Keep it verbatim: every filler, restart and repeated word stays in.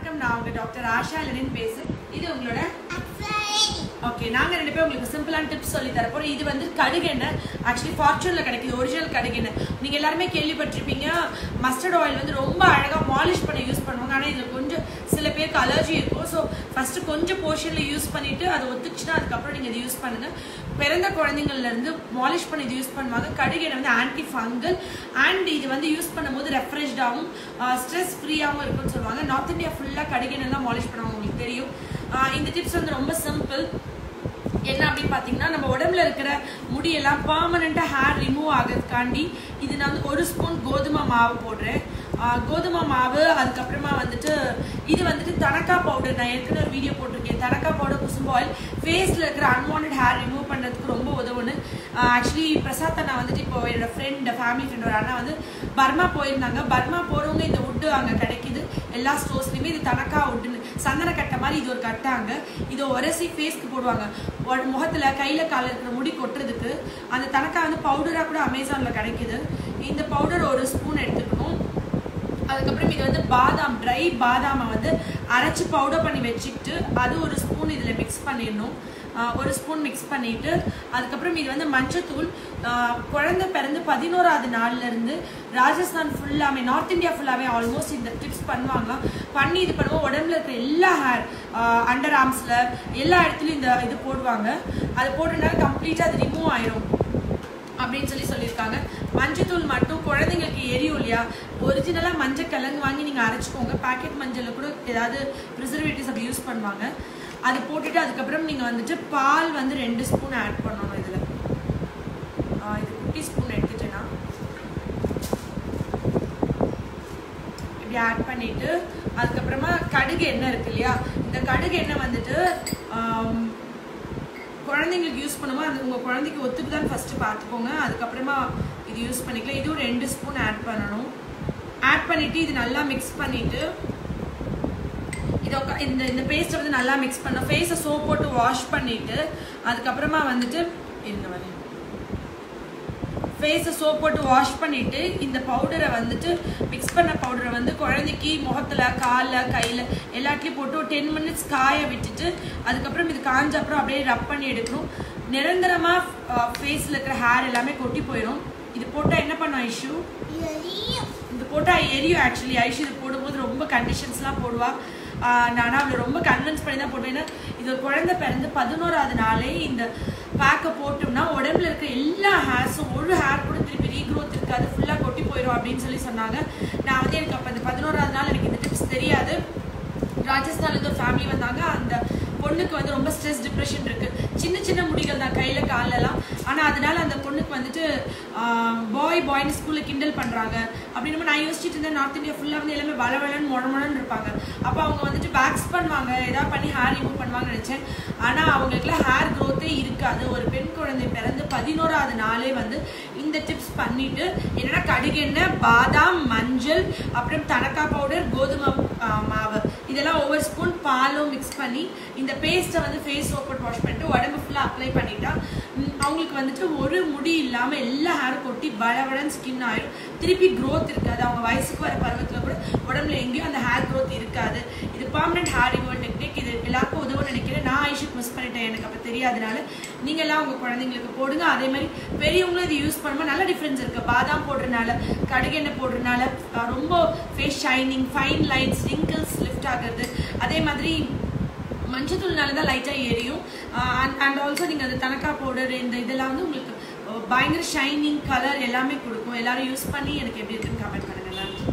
வணக்கம், நான் உங்க டாக்டர் ஆஷா லெனின் பேசுறேன். இது உங்களோட ஓகே. நாங்கள் ரெண்டு பேரும் உங்களுக்கு சிம்பிளான டிப்ஸ் சொல்லி தரப்போம். இது வந்து கடுகு எண்ணெய், ஆக்சுவலி ஃபார்ச்சூனில் கிடைக்குது ஒரிஜினல் கடுகு எண்ணெய். நீங்கள் எல்லாருமே கேள்விப்பட்டிருப்பீங்க, மஸ்டர்ட் ஆயில் வந்து ரொம்ப அழகாக மாலிஷ் பண்ணி யூஸ் பண்ணுவாங்க. ஆனால் இதில் கொஞ்சம் சில பேருக்கு அலர்ஜி இருக்கும். ஸோ ஃபஸ்ட்டு கொஞ்சம் போர்ஷனில் யூஸ் பண்ணிவிட்டு அது ஒத்துச்சுன்னா அதுக்கப்புறம் நீங்கள் இது யூஸ் பண்ணுங்கள். பிறந்த குழந்தைங்கள்லேருந்து மாலிஷ் பண்ணி இது யூஸ் பண்ணுவாங்க. கடுகு எண்ணெய் வந்து ஆன்டி ஃபங்கல் அண்ட் இது வந்து யூஸ் பண்ணும்போது ரெஃப்ரெஷ்டாகவும் ஸ்ட்ரெஸ் ஃப்ரீயாகவும் இருக்குன்னு சொல்லுவாங்க. நார்த் இந்தியா ஃபுல்லாக கடுகு எண்ணெய் தான் மாலிஷ் பண்ணுவாங்க, உங்களுக்கு தெரியும். இந்த டிப்ஸ் வந்து ரொம்ப சிம்பிள். என்ன அப்படின்னு பார்த்தீங்கன்னா, நம்ம உடம்புல இருக்கிற முடியெல்லாம் பர்மனெண்ட்டாக ஹேர் ரிமூவ் ஆகிறதுக்காண்டி இது நான் வந்து ஒரு ஸ்பூன் கோதுமை மாவு போடுறேன். கோதுமை மாவு, அதுக்கப்புறமா வந்துட்டு இது வந்துட்டு தனக்கா பவுடர். நான் ஏற்கனவே ஒரு வீடியோ போட்டிருக்கேன். தனக்கா பவுடர், குசும்பு ஆயில் ஃபேஸில் இருக்கிற அன்வான்ட் ஹேர் ரிமூவ் பண்ணுறதுக்கு ரொம்ப உதவுன்னு. ஆக்சுவலி பிரசாத் அண்ணா வந்துட்டு இப்போ என்னோட ஃப்ரெண்ட், ஃபேமிலி ஃப்ரெண்ட் ஒரு அண்ணா வந்து பர்மா போயிருந்தாங்க. பர்மா போகிறவங்க இந்த உட்டு அங்கே கிடைக்கிது எல்லா ஸ்டோர்ஸ்லையுமே. இது தனக்கா உட்டுன்னு சந்தன கட்டை மாதிரி இது ஒரு கட்டாங்க. இதை உரசி ஃபேஸ்க்கு போடுவாங்க. முகத்தில் கையில் காலில் இருக்கிற முடி கொட்டுறதுக்கு. அந்த தனக்கா வந்து பவுடராக கூட அமேசானில் கிடைக்கிது. இந்த பவுடர் ஒரு ஸ்பூன் எடுத்துக்கணும். அதுக்கப்புறம் இது வந்து பாதாம், ட்ரை பாதாமை வந்து அரைச்சி பவுடர் பண்ணி வச்சுக்கிட்டு அது ஒரு ஸ்பூன் இதில் மிக்ஸ் பண்ணிடணும். ஒரு ஸ்பூன் மிக்ஸ் பண்ணிவிட்டு அதுக்கப்புறம் இது வந்து மஞ்சத்தூள். குழந்தை பிறந்து பதினோராவது நாள்லேருந்து ராஜஸ்தான் ஃபுல்லாமே, நார்த் இந்தியா ஃபுல்லாகவே ஆல்மோஸ்ட் இந்த டிப்ஸ் பண்ணுவாங்க. பண்ணி இது பண்ணுவோம். உடம்புல இருக்கிற எல்லா ஹேர், அண்டர் ஆர்ம்ஸில் எல்லா இடத்துலையும் இந்த இது போடுவாங்க. அது போட்டனால கம்ப்ளீட்டாக அது ரிமூவ் ஆயிரும் அப்படின்னு சொல்லி சொல்லியிருக்காங்க. மஞ்சத்தூள் மட்டும் குழந்தைங்களுக்கு எரியும் இல்லையா, ஒரிஜினலாக மஞ்சள் கிழங்கு வாங்கி நீங்கள் அரைச்சிக்கோங்க. பேக்கெட் மஞ்சளில் கூட ஏதாவது ப்ரிசர்வேட்டிவ்ஸ் அப்படி யூஸ் பண்ணுவாங்க. அது போட்டுட்டு அதுக்கப்புறம் நீங்கள் வந்துட்டு பால் வந்து ரெண்டு ஸ்பூன் ஆட் பண்ணணும். இதில் இது குட்டி ஸ்பூன் எடுத்துட்டேன்னா இப்படி ஆட் பண்ணிவிட்டு அதுக்கப்புறமா கடுகு எண்ணெய் இருக்கு இல்லையா, இந்த கடுகு எண்ணெய் வந்துட்டு குழந்தைங்களுக்கு யூஸ் பண்ணும்போது அது உங்கள் குழந்தைக்கு ஒத்துக்குதான்னு ஃபஸ்ட்டு பார்த்துக்கோங்க. அதுக்கப்புறமா இது யூஸ் பண்ணிக்கலாம். இதுவும் ரெண்டு ஸ்பூன் ஆட் பண்ணணும். ஆட் பண்ணிவிட்டு இது நல்லா மிக்ஸ் பண்ணிவிட்டு இதை இந்த இந்த பேஸ்ட்டை வந்து நல்லா மிக்ஸ் பண்ண ஃபேஸை சோப் போட்டு வாஷ் பண்ணிவிட்டு அதுக்கப்புறமா வந்துட்டு இந்த மாதிரி ஃபேஸை சோப் போட்டு வாஷ் பண்ணிவிட்டு இந்த பவுடரை வந்துட்டு மிக்ஸ் பண்ண பவுடரை வந்து குழந்தைக்கு முகத்தில், காலில், கையில் எல்லாத்துலேயும் போட்டு ஒரு டென் மினிட்ஸ் காய விட்டுட்டு அதுக்கப்புறம் இது காஞ்ச அப்புறம் அப்படியே ரப் பண்ணி எடுக்கணும். நிரந்தரமாக ஃபேஸில் இருக்கிற ஹேர் எல்லாமே கொட்டி போயிடும். இது போட்டால் என்ன பண்ணும் ஐஷு? இது போட்டால் எரியும். ஆக்சுவலி ஐஷு இது போடும்போது ரொம்ப கண்டிஷன்ஸ்லாம் போடுவா. நான் அவளை ரொம்ப கன்வின்ஸ் பண்ணி தான் போட்டேன். ஏன்னா இது குழந்தை பிறந்து பதினோராவது நாளே இந்த பேக்கை போட்டோம்னா உடம்புல இருக்க எல்லா ஹேர்ஸும் ஒரு ஹேர் கூட திருப்பி ரீக்ரோத் இருக்காது, ஃபுல்லாக கொட்டி போயிடும் அப்படின்னு சொல்லி சொன்னாங்க. நான் வந்து எனக்கு அப்போ இந்த பதினோராவது நாள் எனக்கு இந்த டிப்ஸ் தெரியாது. ராஜஸ்தான்லேருந்து ஒரு ஃபேமிலி வந்தாங்க. அந்த பொண்ணுக்கு வந்து ரொம்ப ஸ்ட்ரெஸ், டிப்ரெஷன் இருக்குது. சின்ன சின்ன முடிகள் தான் கையில் காலெல்லாம். ஆனால் அதனால அந்த பொண்ணுக்கு வந்துட்டு பாய் பாய்னு ஸ்கூலில் கிண்டல் பண்ணுறாங்க அப்படின்னு நான் யோசிச்சுட்டு இருந்தேன். நார்த் இந்தியா ஃபுல்லாக வந்து எல்லாமே வளவளன்னு மொழமொழன்னு இருப்பாங்க. அப்போ அவங்க வந்துட்டு வேக்ஸ் பண்ணுவாங்க, ஏதாவது பண்ணி ஹேர் ரிமூவ் பண்ணுவாங்கன்னு நினச்சேன். ஆனால் அவங்களுக்குலாம் ஹேர் க்ரோத்தே இருக்காது. ஒரு பெண் குழந்தை பிறந்து பதினோராவது நாளே வந்து இந்த டிப்ஸ் பண்ணிட்டு என்னன்னா கடுகு எண்ணெய், பாதாம், மஞ்சள், அப்புறம் தனக்கா பவுடர், கோதுமை மாவு இதெல்லாம் ஒவ்வொரு ஸ்பூன் பாலும் மிக்ஸ் பண்ணி இந்த பேஸ்ட்டை வந்து ஃபேஸ் சோப் போட்டு வாஷ் பண்ணிட்டு உடம்பு ஃபுல்லாக அப்ளை பண்ணிட்டா அவங்களுக்கு வந்துட்டு ஒரு முடி இல்லாமல் எல்லா ஹேரும் கொட்டி பலவடன் ஸ்கின் ஆயிடும். திருப்பி க்ரோத் இருக்காது. அவங்க வயசுக்கு வர பருவத்தில் கூட உடம்புல எங்கேயும் அந்த ஹேர் க்ரோத் இருக்காது. இது பர்மனெண்ட் ஹேர் ரிமூவல் டெக்னிக். இது எல்லாருக்கும் உதவும் நினைக்கிறேன். நான் ஐஷுக்கு மிஸ் பண்ணிட்டேன், எனக்கு அப்போ தெரியாதனால. நீங்கள் எல்லாம் உங்கள் குழந்தைங்களுக்கு போடுங்க. அதே மாதிரி பெரியவங்களும் இது யூஸ் பண்ணும்போது நல்ல டிஃப்ரென்ஸ் இருக்குது. பாதாம் போடுறதுனால, கடுகு எண்ணெய் போடுறதுனால ரொம்ப face shining, fine lines, wrinkles lift ஆகுறது. அதே மாதிரி மஞ்சத்தூள்னால தான் லைட்டாக எரியும். அண்ட் ஆல்சோ நீங்கள் அது தனக்கா பவுடர் இந்த இதெல்லாம் வந்து உங்களுக்கு பயங்கர ஷைனிங், கலர் எல்லாமே கொடுக்கும். எல்லாரும் யூஸ் பண்ணி எனக்கு எப்படி இருக்குன்னு கமெண்ட் பண்ணுங்கள்.